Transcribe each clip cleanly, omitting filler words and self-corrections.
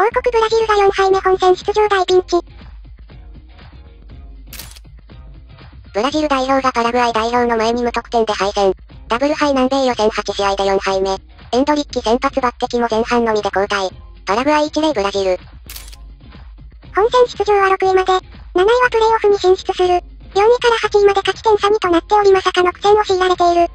王国ブラジルが4敗目本戦出場大ピンチ。 ブラジル代表がパラグアイ代表の前に無得点で敗戦。ダブル敗南米予選8試合で4敗目。エンドリッキ先発抜擢も前半のみで交代。パラグアイ1例ブラジル。 本戦出場は6位まで。7位はプレーオフに進出する。4位から8位まで勝ち点差2となっておりまさかの苦戦を強いられている。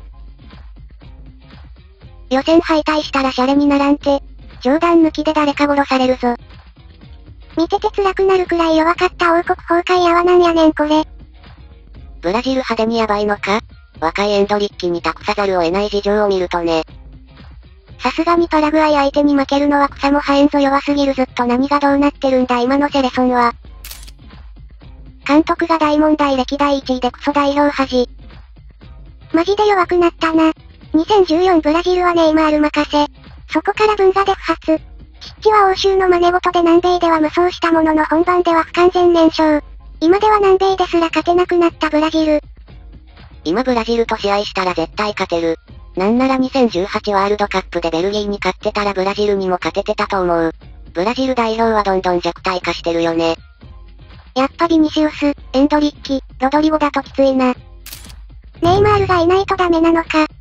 予選敗退したらシャレにならんて。冗談抜きで誰か殺されるぞ。見てて辛くなるくらい弱かった王国崩壊やわなんやねんこれ。 ブラジル派手にヤバいのか？若いエンドリッキに託さざるを得ない事情を見るとね。 さすがにパラグアイ相手に負けるのは草も生えんぞ弱すぎるずっと何がどうなってるんだ今のセレソンは。監督が大問題歴代1位でクソ代表恥。マジで弱くなったな。2014ブラジルはネイマール任せ。そこから分座で不発。チッチは欧州の真似事で南米では無双したものの本番では不完全燃焼。今では南米ですら勝てなくなったブラジル。 今ブラジルと試合したら絶対勝てる。なんなら2018ワールドカップでベルギーに勝ってたらブラジルにも勝ててたと思う。ブラジル代表はどんどん弱体化してるよね。 やっぱビニシウス、エンドリッキ、ロドリゴだときついな。ネイマールがいないとダメなのか。